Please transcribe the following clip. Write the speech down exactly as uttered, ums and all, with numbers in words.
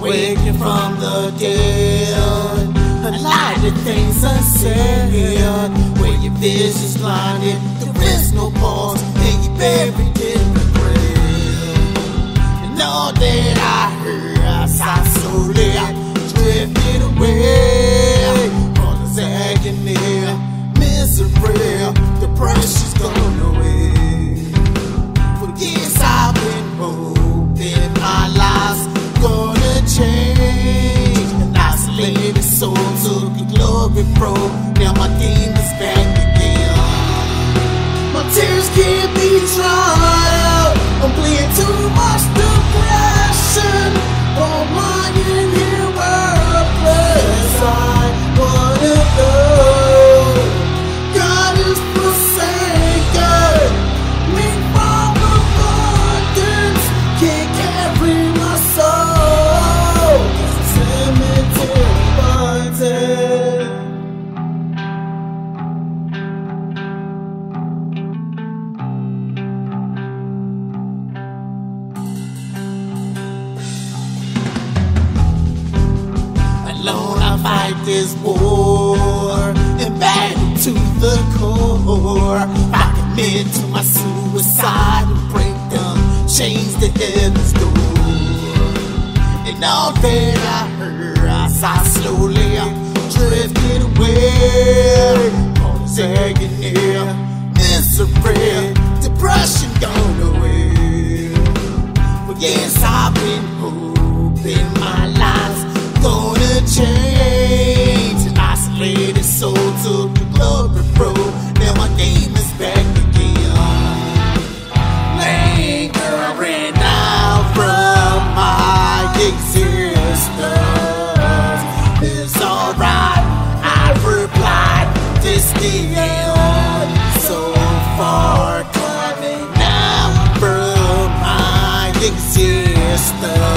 waking from the dead. A lot of things unsaid, where your vision's blinded, there is no pause, and you're buried in the grave. And all that I heard, I saw slowly, I drifted away. All this agony, misery, depression's gone away. For years I've been hoping my life's gonna change. An isolated soul took a glory road, now my demon's back again. My tears can't be dried out, I'm bleeding too much depression. Oh my inhuman place, I wanna go. God is forsaken me from abundance, can't carry my soul, cemetery binded. Alone I fight this war and battle to the core. I commit to my suicide and break down chains to heaven's door. And all that I heard, I saw slowly, I drifted away. All this agony, misery, depression gone away. But yes, I've been hoping my life's gonna change. An isolated soul took the glory road, now my name is back again. Lingering out from my existence, it's alright, I replied, this the end. So far coming out from my existence.